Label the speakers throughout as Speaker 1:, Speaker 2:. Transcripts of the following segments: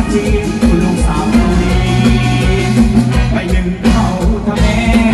Speaker 1: จีบคุณลูกสาวตัวเองไปดึงเขาทำแม่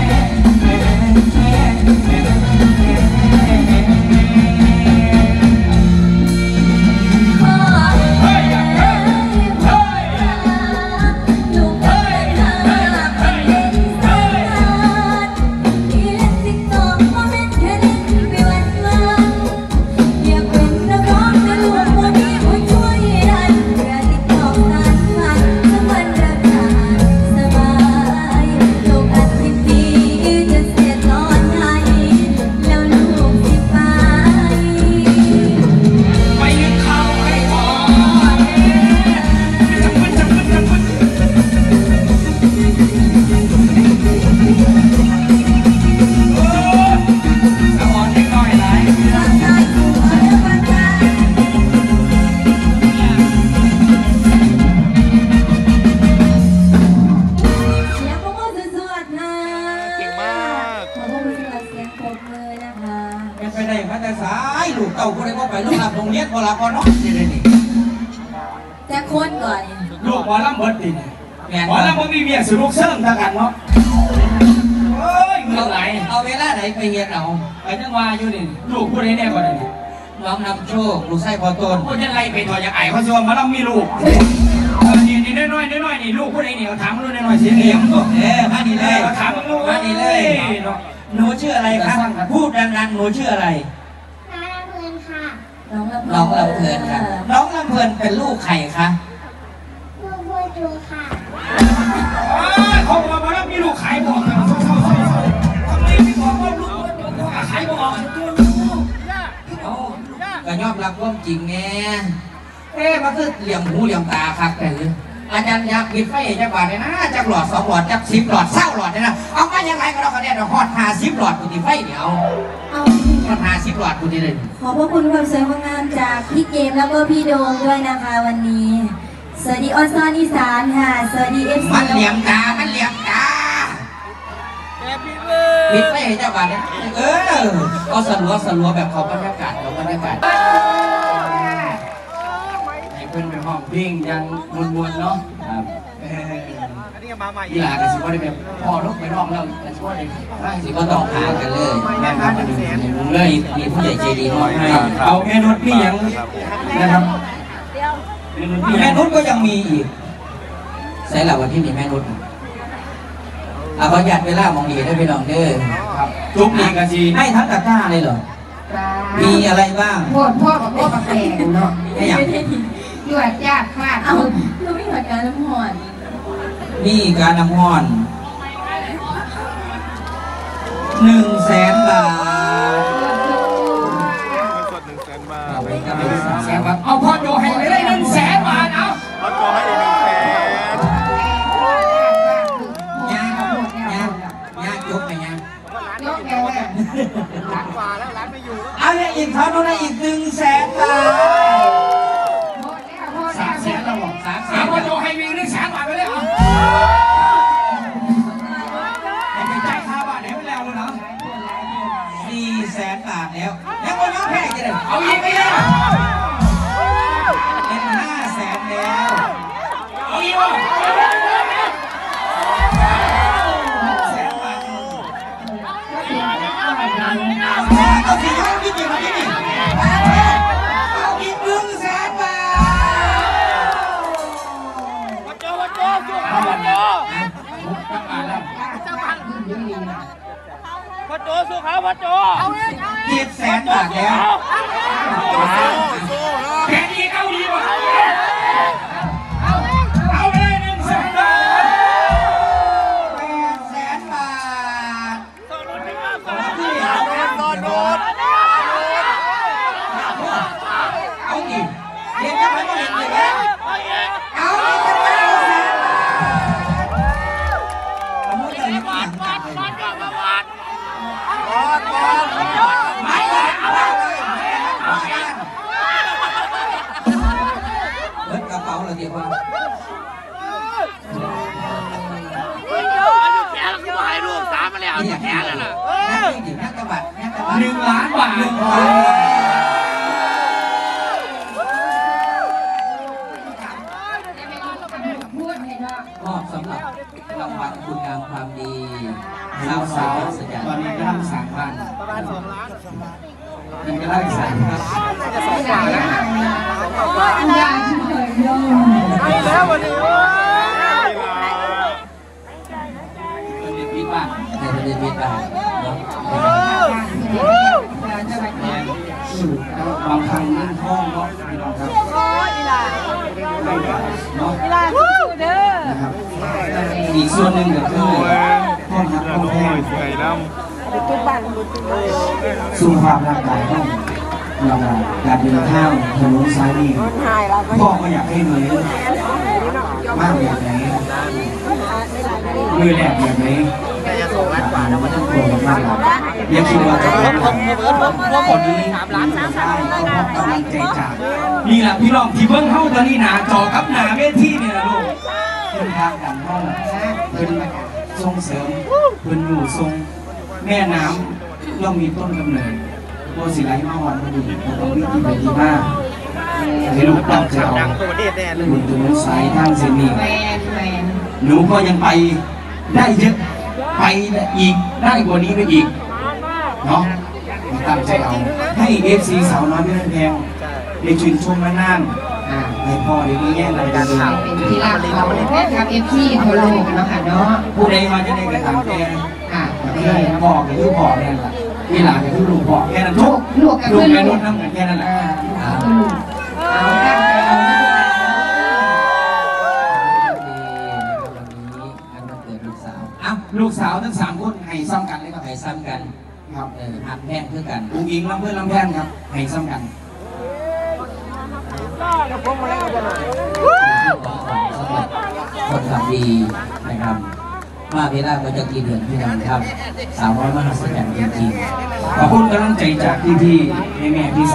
Speaker 2: จะโคตรก่อน
Speaker 1: ลูกหมอลำเบิดดิหมอลำมันมีเมียสุลูกเสริมทางกันเนาะเฮ้ยเมื่อไหร่
Speaker 3: เอาเวลาไหนไปเฮียนเอา
Speaker 1: ไปจังหวะอยู่นี่ลูกผู้ใดแน่กว่านี้
Speaker 3: น้องนำโชคลูกไส้พอต้น
Speaker 1: ผู้จะไล่ไปถอยจากไอ้เขาชวนมาลำมีลูกนี่น้อยนี่ลูกผู้ใดนี่เขาถามลูกน้อยเสียงเหี่ยม
Speaker 3: มาดีเลย
Speaker 1: เขาถามลูก
Speaker 3: มาดีเลยหนูชื่ออะไรคะพูดดังๆหนูชื่ออะไร
Speaker 2: น้องลำ
Speaker 3: เพลินค่ะน้องลำเพลินเป็นลูกใครคะ
Speaker 2: ลูกบัวจูค่ะ
Speaker 1: เขาบอกว่ามีลูกขายบอกทำไมไม่บอกว่าลูกบัวจูขายบอก
Speaker 3: เขาก็ยอมรับความจริงไงมันคือเหลี่ยมหูเหลี่ยมตาครับแต่อาจารย์อยากปิดไฟจะบาดเลยนะจะหลอด2 หลอดจะ10 หลอด20 หลอดเลยนะเอาไปยังไงก็เราคะแนนฮอด50 หลอดกูตีไฟเดี๋ยวฮอด50 หลอดกูตีเลย
Speaker 2: ขอบพระคุณความสวยงามจากพี่เกมแล้วก็พี่โดมด้วยนะคะวันนี้สวัสดีออนซอนอีสานค่ะสวัสดีFC
Speaker 3: มันเหลี่ยมตาปิดไฟเจ้าบาดเนี่ยเอาสลัวแบบเขาบรรยากาศ
Speaker 1: ให้เพื่อนไปห้องเพลงยังมวนๆเนาะยีหลากันสิว่าได้แบบพอลุกไปนอกแล้วกันสิว่าได้
Speaker 3: ไม่สิก็ต้องหากันเลยแม่ครับเลยมีผู้ใหญ่ใจดีมอบให้
Speaker 1: เอาแม่นุชพี่ยังนะครับ
Speaker 3: แม่นุชก็ยังมีอีกใส่หลักวันที่มีแม่นุชขอหยัดเวลามองดีได้ไปลองเด้อ
Speaker 1: ทุกนี้กันสิ
Speaker 3: ให้ทั้งตะกร้าเลยเหรอมีอะไรบ้าง
Speaker 4: พ่อกับพ่อกาแฟเนาะ
Speaker 3: ไม่อยาก
Speaker 4: ยวดยากมาก
Speaker 2: เอาเราไม่หัดการน้ำหอน
Speaker 3: นี่การน้ำห้อน100,000 บาท
Speaker 1: เอาพอโจให้ไปได้100,000 บาทเอา
Speaker 5: พอโจให้อีก100,000
Speaker 3: ยากยกไปยัง
Speaker 4: ยกแก
Speaker 5: ล้านกว่าแล้วล้านไม่อยู่
Speaker 3: เอาเนี่ยอีกเท่านั้นอีก100,000 บาท
Speaker 1: 300,000แล้วบอก300,000พอโจให้มี100,000 บาทไปเลยเอาไปจ่ายค่าบ้านไหนไปแล้วเลยเนาะ
Speaker 3: 400,000 บาทแล้วยังไม่น้องแพ้จะได้
Speaker 1: เอาอีกไปเลย
Speaker 3: เป็น500,000แล้ว
Speaker 1: เอาอีกวะ
Speaker 3: เอาสิเอาอีกกี่มาที่นี่เอาอีก100,000 บาท
Speaker 5: พอโจสู้เขาพอโจ
Speaker 3: 700,000 บาทแล้ว
Speaker 1: แค่นี้เอาดีกว่าเอาไปเลย100,000 บาท
Speaker 3: 800,000 บาท
Speaker 5: โดน
Speaker 3: เอาอีกเห็นยังไงก็เห็นเลยเอาอีก900,000 บาทเอาหมดเลยบาทไม่เลยเอาเลยเบิดกระเป๋าเลยเดี๋ยวว่า
Speaker 5: แขนเราคือมาให้ลูก3มาแล้วแขนแล้วล่ะ
Speaker 3: นักกระบะ
Speaker 1: 1 ล้าน บาท
Speaker 4: พูดให้เนาะ
Speaker 3: มอบสำหรับรางวัลคุณงามความดีสาวสัญญา
Speaker 1: ตอนนี้กำลังสั่งบ้าน
Speaker 5: ประมาณ2 ล้าน
Speaker 1: นี่กำลังสั่งครับ
Speaker 5: จะ2 กว่าแล้ว
Speaker 4: ยาที่เคยโยม
Speaker 5: ให้แล้ววันนี้
Speaker 1: เป็นเด็กปีบ้าน
Speaker 3: ในประเด็นวิทย์บ้านเนาะ
Speaker 1: สู่บางครั้งนั่งห้องเนาะพี่น้องครับเนาะนะครับอีกส่วนหนึ่งก็คือห้องหักห้องแห้งสุขภาพร่างกายห้องเราการเดินทางถนนสายนี้พ่อก็อยากให้เหนื่อยมากแบบไหนมือแหลกแบบไหนไม่ต้องกลัวมากอย่าคิดว่าจะเป็นคนนี้3 ล้านได้ก็เพราะกำลังใจจากนี่แหละพี่น้องที่เบิ้งเข้าตอนนี้หนาจอกับหนาเวทีเนี่ยนะลูกเป็นทางดันห้องเป็นส่งเสริมเป็นอยู่ทรงแม่น้ำย่อมมีต้นกำเนิดโบสิไลมาวันพอดีเราต้องวิ่งที่ไปที่บ้านให้ลูกตั้งใจเอาหนุนตัวสายทางเซนี
Speaker 4: แมน
Speaker 1: หนูก็ยังไปได้เยอะไปอีกได้กว่านี้ไปอีกเนาะตั้งใจเอาให้ FC สาวน้อยไม่แพงได้ชื่นชมนานๆให้พ่อได้มีแง่รายการข่าว
Speaker 4: เป็นที่รักของแม่ครับเอฟซีทั่วโลกเนาะค่ะเนาะ
Speaker 1: ผู้ใดมาจะได้กระทำแก
Speaker 4: ค่ะ
Speaker 1: แค่พ่อกับลูกพ่อแค่นั้นแหละพี่หลานกับลูกพ่อแค่นั้นทุก
Speaker 4: ลูกกับ
Speaker 1: ลูก
Speaker 4: เพื่อน
Speaker 1: แม่
Speaker 4: ลู
Speaker 1: นุ่
Speaker 4: ก
Speaker 1: นน้ำกันแค่นั้นแหละ
Speaker 4: เอาตั้งใจเอา
Speaker 3: วันนี้อันวันเกิดลูกสาว
Speaker 1: อ้าวลูกสาวทั้ง3 คนให้ซ้ำกันเลยครับ
Speaker 3: ให้ซ้ำกัน
Speaker 1: ครับ
Speaker 3: หักแพงคือกัน
Speaker 1: อุ้งอิงลำเพื่อนลำแพนครับให้ซ้ำกัน
Speaker 3: ของขวัญสำหรับคนทำดีนะครับมาเวลาก็จะกี่เดือนพี่น้องครับสาวน้อยมหัศจรรย์จริงๆ
Speaker 1: ขอบคุณกำลังใจจากพี่ๆแม่ๆพี่